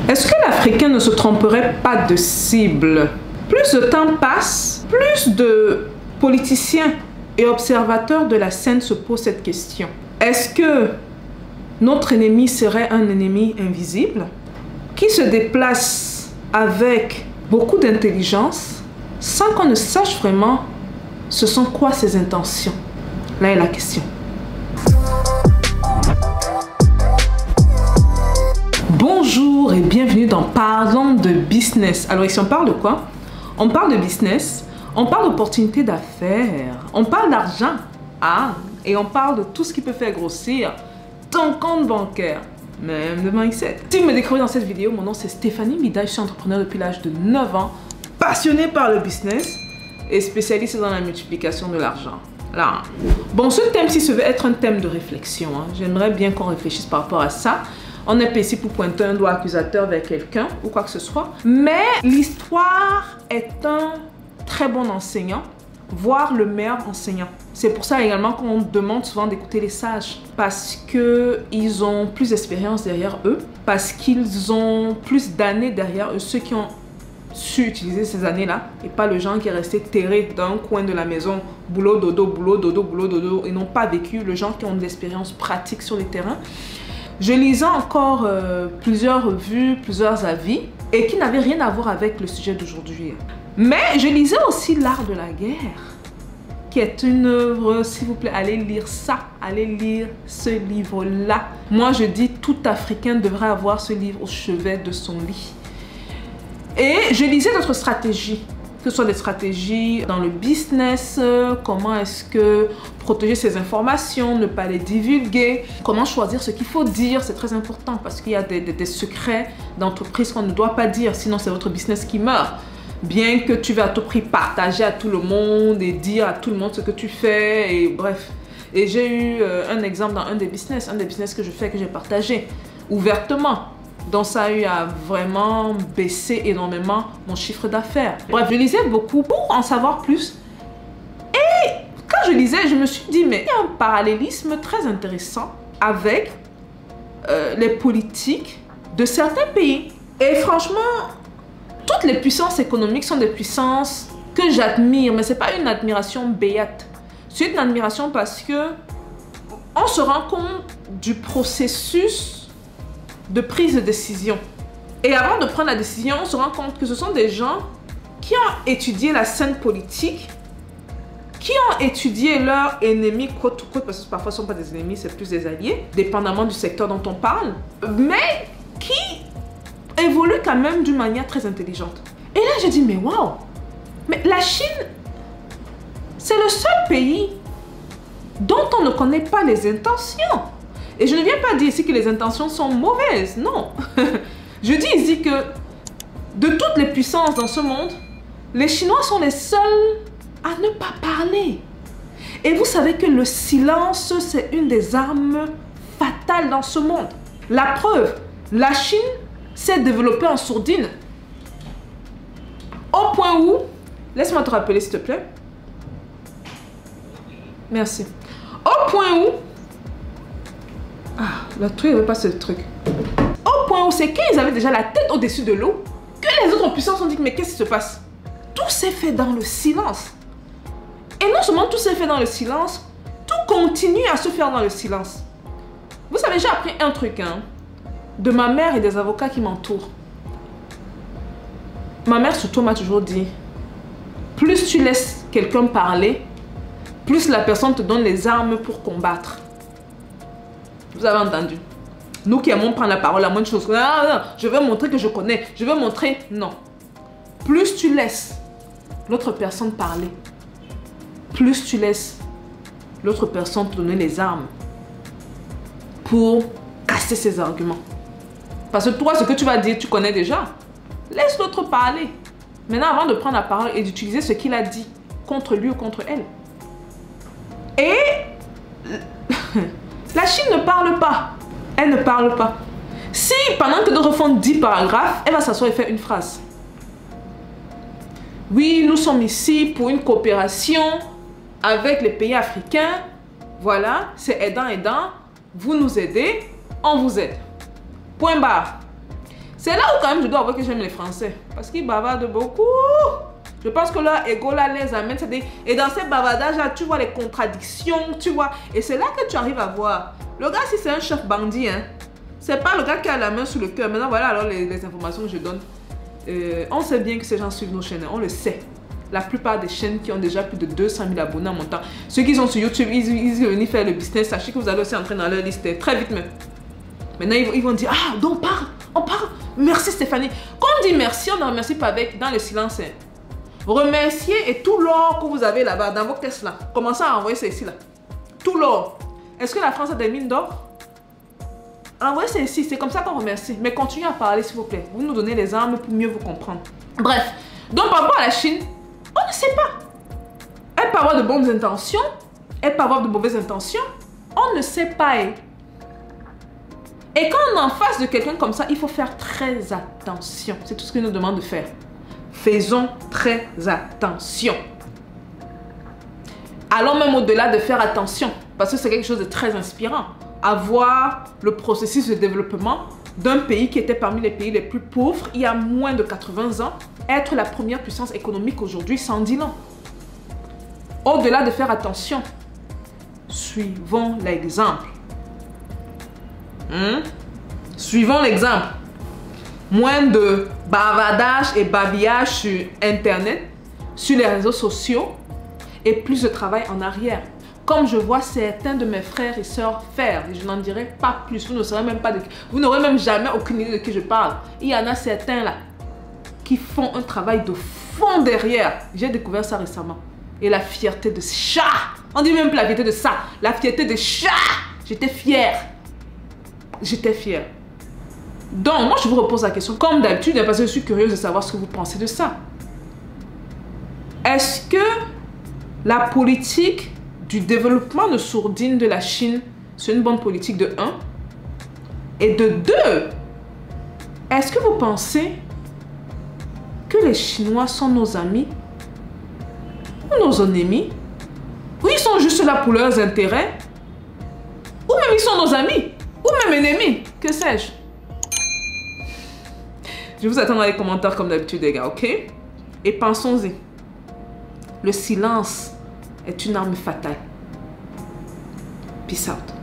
Est-ce que l'Africain ne se tromperait pas de cible? Plus le temps passe, plus de politiciens et observateurs de la scène se posent cette question. Est-ce que notre ennemi serait un ennemi invisible qui se déplace avec beaucoup d'intelligence sans qu'on ne sache vraiment ce sont quoi ses intentions? Là est la question. Bonjour et bienvenue dans Parlons de business. Alors ici on parle de quoi? On parle de business, on parle d'opportunités d'affaires, on parle d'argent, et on parle de tout ce qui peut faire grossir ton compte bancaire, même de mindset. Si vous me découvrez dans cette vidéo, mon nom c'est Stéphanie Mida, je suis entrepreneur depuis l'âge de 9 ans, passionnée par le business et spécialiste dans la multiplication de l'argent. Là. Bon, ce thème-ci se veut être un thème de réflexion. J'aimerais bien qu'on réfléchisse par rapport à ça. On n'est pas ici pour pointer un doigt accusateur vers quelqu'un ou quoi que ce soit. Mais l'histoire est un très bon enseignant, voire le meilleur enseignant. C'est pour ça également qu'on demande souvent d'écouter les sages. Parce qu'ils ont plus d'expérience derrière eux. Parce qu'ils ont plus d'années derrière eux. Ceux qui ont su utiliser ces années-là. Et pas le genre qui est resté terré dans un coin de la maison. Boulot, dodo, boulot, dodo, boulot, dodo. Et n'ont pas vécu. Le genre qui ont de l'expérience pratique sur les terrains. Je lisais encore plusieurs revues, plusieurs avis, et qui n'avaient rien à voir avec le sujet d'aujourd'hui. Mais je lisais aussi L'Art de la guerre, qui est une œuvre, s'il vous plaît, allez lire ça, allez lire ce livre-là. Moi, je dis, tout Africain devrait avoir ce livre au chevet de son lit. Et je lisais d'autres stratégies, que ce soit des stratégies dans le business, comment est-ce que protéger ses informations, ne pas les divulguer, comment choisir ce qu'il faut dire, c'est très important parce qu'il y a des secrets d'entreprise qu'on ne doit pas dire, sinon c'est votre business qui meurt. Bien que tu veux à tout prix partager à tout le monde et dire à tout le monde ce que tu fais, et bref. Et j'ai eu un exemple dans un des business que je fais, que j'ai partagé ouvertement. Donc ça a eu à vraiment baisser énormément mon chiffre d'affaires. Bref, je lisais beaucoup pour en savoir plus. Et quand je lisais, je me suis dit, mais il y a un parallélisme très intéressant avec les politiques de certains pays. Et franchement, toutes les puissances économiques sont des puissances que j'admire, mais ce n'est pas une admiration béate. C'est une admiration parce que on se rend compte du processus de prise de décision. Et avant de prendre la décision, on se rend compte que ce sont des gens qui ont étudié la scène politique, qui ont étudié leurs ennemis, côte à côte, parce que parfois ce ne sont pas des ennemis, c'est plus des alliés, dépendamment du secteur dont on parle, mais qui évoluent quand même d'une manière très intelligente. Et là, je dis, mais waouh! Mais la Chine, c'est le seul pays dont on ne connaît pas les intentions. Et je ne viens pas dire ici que les intentions sont mauvaises, non. Je dis ici que de toutes les puissances dans ce monde, les Chinois sont les seuls à ne pas parler. Et vous savez que le silence, c'est une des armes fatales dans ce monde. La preuve, la Chine s'est développée en sourdine. Au point où, laisse-moi te rappeler s'il te plaît. Merci. Au point où, le truc, il ne veut pas ce truc. Au point où c'est qu'ils avaient déjà la tête au-dessus de l'eau que les autres puissances ont dit, mais qu'est-ce qui se passe? Tout s'est fait dans le silence. Et non seulement tout s'est fait dans le silence, tout continue à se faire dans le silence. Vous savez, j'ai appris un truc de ma mère et des avocats qui m'entourent. Ma mère surtout m'a toujours dit, plus tu laisses quelqu'un parler, plus la personne te donne les armes pour combattre. Vous avez entendu? Nous qui aimons prendre la parole, la moindre chose. Non, je veux montrer que je connais. Je veux montrer. Non. Plus tu laisses l'autre personne parler, plus tu laisses l'autre personne te donner les armes pour casser ses arguments. Parce que toi, ce que tu vas dire, tu connais déjà. Laisse l'autre parler. Maintenant, avant de prendre la parole et d'utiliser ce qu'il a dit contre lui ou contre elle. Et la Chine ne parle pas. Elle ne parle pas. Si pendant que d'autres font 10 paragraphes, elle va s'asseoir et faire une phrase. Oui, nous sommes ici pour une coopération avec les pays africains. Voilà, c'est aidant. Vous nous aidez, on vous aide. Point barre. C'est là où quand même je dois avouer que j'aime les Français. Parce qu'ils bavardent beaucoup. Je pense que leur ego là les amène. Et dans ces bavardages là, tu vois les contradictions, tu vois. Et c'est là que tu arrives à voir. Le gars, si c'est un chef bandit, hein, c'est pas le gars qui a la main sur le cœur. Maintenant, voilà alors les informations que je donne. On sait bien que ces gens suivent nos chaînes, on le sait. La plupart des chaînes qui ont déjà plus de 200 000 abonnés en montant. Ceux qui sont sur YouTube, ils viennent faire le business. Sachez que vous allez aussi entrer dans leur liste très vite même. Maintenant, ils vont dire, ah, donc on parle. Merci Stéphanie. Quand on dit merci, on ne remercie pas avec dans le silence. Hein. Remerciez et tout l'or que vous avez là-bas, dans vos caisses là. Commencez à envoyer ça ici là. Tout l'or. Est-ce que la France a des mines d'or? Envoyez ça ici, c'est comme ça qu'on remercie. Mais continuez à parler s'il vous plaît. Vous nous donnez les armes pour mieux vous comprendre. Bref, donc par rapport à la Chine, on ne sait pas. Elle peut avoir de bonnes intentions, elle peut avoir de mauvaises intentions. On ne sait pas. Et quand on est en face de quelqu'un comme ça, il faut faire très attention. C'est tout ce qu'il nous demande de faire. Faisons très attention. Allons même au-delà de faire attention, parce que c'est quelque chose de très inspirant. Avoir le processus de développement d'un pays qui était parmi les pays les plus pauvres il y a moins de 80 ans, être la première puissance économique aujourd'hui, 110 ans. Au-delà de faire attention, suivons l'exemple. Suivons l'exemple. Moins de bavardage et babillage sur Internet, sur les réseaux sociaux et plus de travail en arrière. Comme je vois certains de mes frères et sœurs faire, et je n'en dirai pas plus, vous n'aurez même jamais aucune idée de qui je parle. Il y en a certains là qui font un travail de fond derrière. J'ai découvert ça récemment. Et la fierté de chat, on dit même pas la fierté de ça, la fierté de chat, j'étais fière. J'étais fière. Donc, moi je vous repose la question, comme d'habitude, parce que je suis curieuse de savoir ce que vous pensez de ça. Est-ce que la politique du développement de sourdine de la Chine, c'est une bonne politique de 1. Et de 2, est-ce que vous pensez que les Chinois sont nos amis ou nos ennemis? Ou ils sont juste là pour leurs intérêts? Ou même ils sont nos amis? Ou même ennemis? Que sais-je? Je vous attends dans les commentaires comme d'habitude les gars, ok? Et pensons-y. Le silence est une arme fatale. Peace out.